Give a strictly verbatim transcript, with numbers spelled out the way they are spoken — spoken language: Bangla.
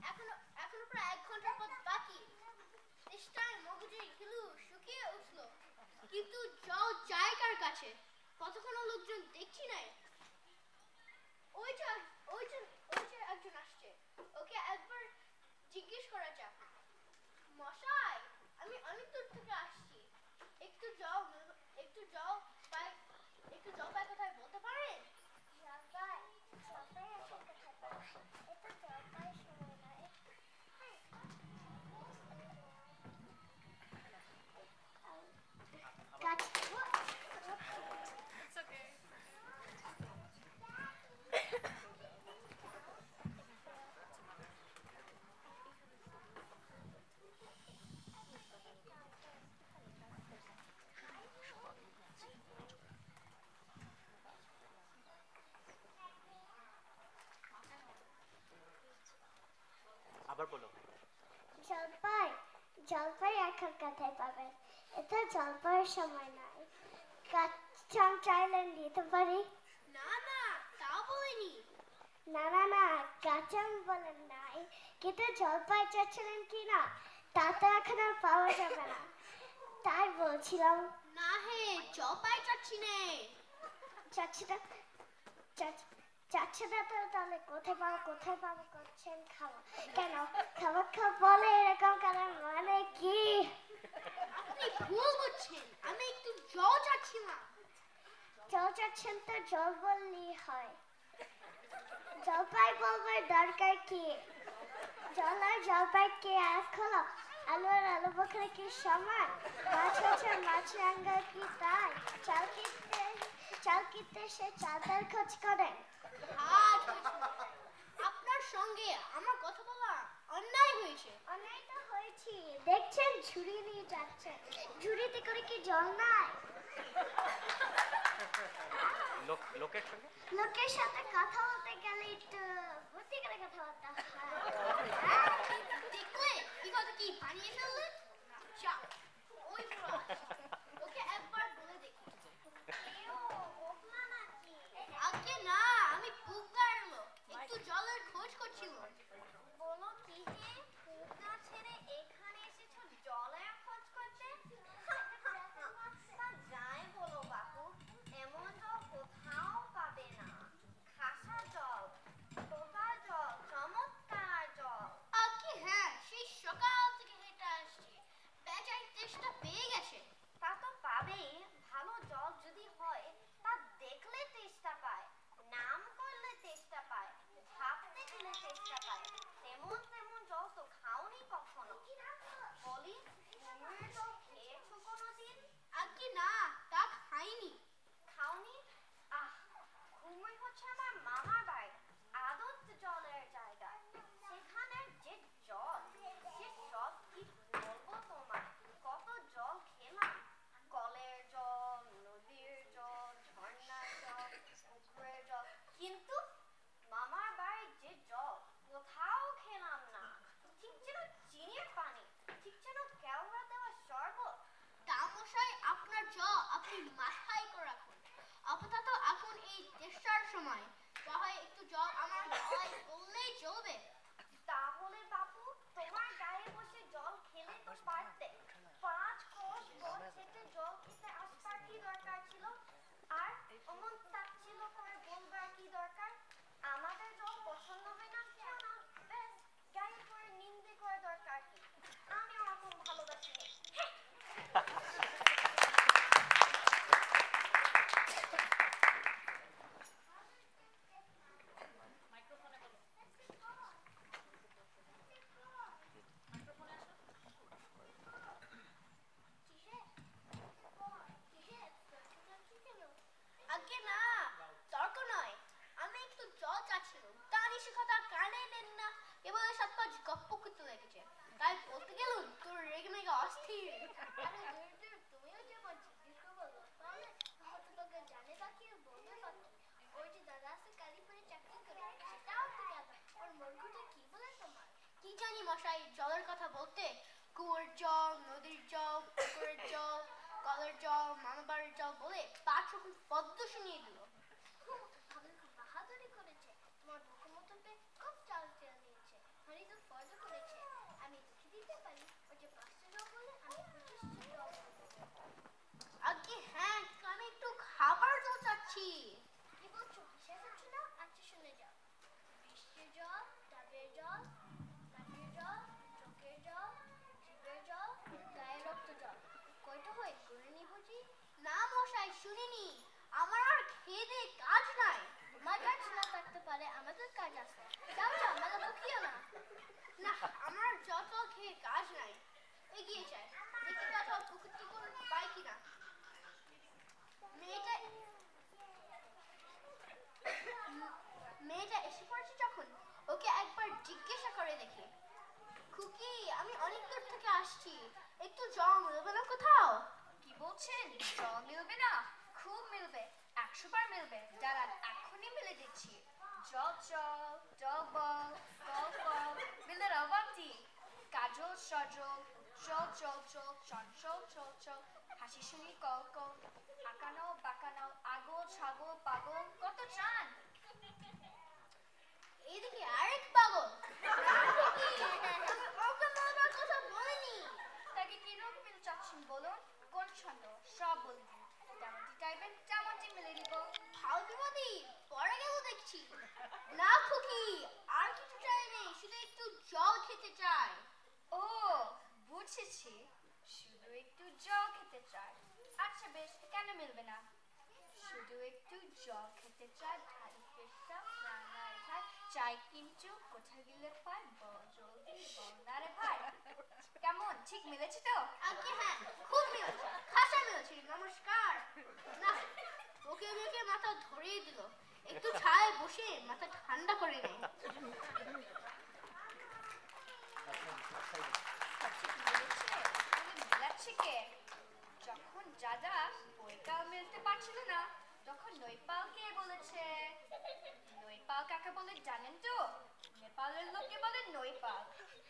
এখনো এখনো প্রায় এক ঘন্টার পথ বাকি। তেষ্টায় মগজের ঘিলু শুকিয়ে উঠল, কিন্তু জল জায়গার কাছে। কতক্ষণ লোকজন দেখছি নাই। ওই যে ওই যে ওই যে একজন আসছে, ওকে একবার জিজ্ঞেস করা যাক। মশাই, আমি অনেক দূর থেকে আসছি, একটু জল একটু জল পাই একটু জল পাই কোথায় বলতে পারেন? জলপাই জলপাই আছে কোথায় পাবো? এটা জলপাই সময় নয়। কাট It's okay. আবার বলো। জলপাই জলপাই এখন কোথায় পাবেন? এটা জলপাইয়ের সময় নয়। কাঁচা চাইলেন দিতে পারি? না না, তা বলিনি। না না না, কাঁচা বলেন নাই, কিন্তু জলপাই চাচ্ছিলেন কি না তা তো এখন আর পাওয়া যাবে না, তাই বলছিলাম। না হে, জলপাই চাচ্ছি নে। চাচ্ছি না চাচ্ছে না তো তাহলে কোথায় পাবো কোথায় পাবো করছেন? খাওয়া কেন খাবার খাওয়া বলে এরকম করার মানে কি? আপনি ভুল বুঝছেন, আমি একটু জল চাচ্ছিলাম। জল চাচ্ছেন তো জল বললেই হয়, জলপাই বলবার দরকার কি? জল আর জলপাই কে এক হলো? আলু আর আলু বখরা কি সমান? মাছ হচ্ছে মাছ রাঙ্গা কি তাই? চাল কিনতে চাল কিনতে সে চালতার খোঁজ করেন। হাত হয়েছে। আপনার সঙ্গে আমার কথা বলা অন্যায় হয়েছে। অন্যায় তো হয়েছি, দেখছেন ঝুড়ি নিয়ে যাচ্ছে, ঝুড়িতে করে কি জল নাই? লোক লোকের সঙ্গে লোকের সাথে কথা বলতে গেলে একটু বুদ্ধি করে কথা বলতে হয়। দেখলে কি কথা কি বানিয়ে ফেললেন? যা, ওই বুড়ো আসছে। ওকে একবার বলে দেখি। আগে না, আমি বুকদার লোক, একটু জলের খোঁজ করছিলাম। বলো কি হে, পুগনা ছেড়ে এখানে এসেছো জলের খোঁজ করতে? তা যাই বলো বাপু, এমন জল কোথাও পাবে না। খাসা জল, টোকা জল, চমৎকার জল। আগে হ্যাঁ, সেই সকাল থেকে হেঁটে আসছি, বেচারি তেষ্টা পেয়ে গেছে। তা তো পাবেই, ভালো জল যদি হয় তা দেখলে তেষ্টা পায়, নাম করলে তেষ্টা পায়, ভাবতে গেলে তেষ্টা পায়। তেমন তেমন জল তো খাওনি কখনো। বলি, কুমিরের জল খেয়েছো কোনোদিন? আগে না, তা খাইনি। খাওনি? আহ, কুমির হচ্ছে আমার মামার বাড়ি, আদত জলের জায়গা। সেখানের যে জল, সে সব কি বলবো তোমায়, কত জল খেলাম। কলের জল, নদীর জল, ঝর্ণার জল, পুকুরের জল, কিন্তু মামার বাড়ির যে জল কোথাও খেলাম না। ঠিক যেন চিনির পানি, ঠিক যেন কেওড়া দেওয়া শরবত। তা মশাই, আপনার জল আপনি মাথায় করে রাখুন। আপাতত এখন এই তেষ্টার সময়, যা হয় একটু জল আমার গলায় পড়লেই চলবে। তাহলে বাপু, তোমার গায়ে বসে জল খেলে তো পারতে। পাঁচ কোষ পথ হেঁটে জল খেতে আসবার কি দরকার ছিল? আর অমন তাচ্ছিল্য করে বলবার কি দরকার? আমাদের জল পছন্দ হয় না, খেও না, ব্যাস। গায়ে পড়ে নিন্দে করার দরকার কি? আমি ওরকম ভালোবাসি নে। আগে না, তর্ক নয়, আমি একটু জল চাচ্ছিলাম। তা নিশি কথা কানে নেন না, কেবল সাত পাঁচ গপ্প করতে লেগেছে। তাই বলতে গেলুন তোর রেগে মেগে অস্থির। আরে দূর দূর, তুমিও যেমন জিজ্ঞেস করবো তাহলে হয়তো তোকে জানে বা কি বলবে বা কি? ওর যে দাদা আছে কালিপুরে চাকরি করে, সেটাও তো জানো। ওর মূর্খটা কি বলে তোমার? কি জানি মশাই, জলের কথা বলতে কুয়োর জল, নদীর জল, পুকুরের জল, কলের জল, মামাবাড়ির জল বলে পাঁচ রকম পদ্ম শুনিয়ে দিল। আমাকে খুব বাহাদুরি করেছে, তোমার মুখমতো পেয়ে খুব চাল চেয়ে নিয়েছে। হানি তো ফল আছি। কি বলছো? শেষ হচ্ছে না? আচ্ছা শুনে যাও। বৃষ্টির জল, ডাবের জল, নাকের জল, চোখের জল, জিভের জল, গায়ে রক্ত জল। কয়টা হয় করে নি বুঝি? না মশাই, শুনিনি। আমার আর খেয়ে দিয়ে কাজ নাই। তোমার কাজ না থাকতে পারে, আমাদের কাজ আছে। যাও যাও, মেলা বকিও না। না, আমার যত খেয়ে কাজ নাই। এগিয়ে যায়, দেখি কোথাও পুকুর টুকুর পাই কিনা। মেয়েটা মেয়েটা এসে পড়েছে যখন, ওকে একবার জিজ্ঞাসা করে দেখি। খুকি, আমি অনেক দূর থেকে আসছি, একটু জল মিলবে না কোথাও? কি বলছেন? জল মিলবে না? খুব মিলবে, একশো বার মিলবে। দাঁড়ান, এখনই মিলে দিচ্ছি। জল জল, জল বল, বল বল, মিলের অভাবটি। কাজল সজল, চল চল চল, চঞ্চল চল চল, হাসি শুনি কল কল, আঁকানো বাঁকানো, আগল ছাগল পাগল, কত চান? এইদিকে আরেক পাগল। খুকি, আমি ওকে বলবার কথা বলিনি। তাকে কি রূপ মিল চাচ্ছেন বলুন? কোন ছন্দ? সব বলবো। যেমনটি চাইবেন তেমনটি মিলে দিব। ফালতুবাদী, পরে গেল দেখছি। না খুকি, আর কিছু চাই নেই, শুধু একটু জল খেতে চাই। ও, বুঝেছি, শুধু একটু জল খেতে চাই। আচ্ছা বেশ, কেন মিলবে না? শুধু একটু জল খেতে চাই, ভারী পেশা প্রাণায় ভাই, চাই কিন্তু কোথায় গেলে পাই, বল জলদি বল না রে ভাই। কেমন, ঠিক মিলেছে তো? আগে হ্যাঁ, খুব মিলেছে, খাসা মিলেছে। নমস্কার। না, ওকে মেয়েকে মাথা ধরিয়ে দিল। একটু ছায় বসে মাথা ঠান্ডা করে নেয়। ঠিক মিলেছে, তাহলে মেলাচ্ছে কে? যখন দাদা বইটাও মিলতে পারছিল না, তখন নৈপাল কে বলেছে। নৈপাল কাকে বলে জানেন তো? নেপালের লোকে বলে নৈপাল।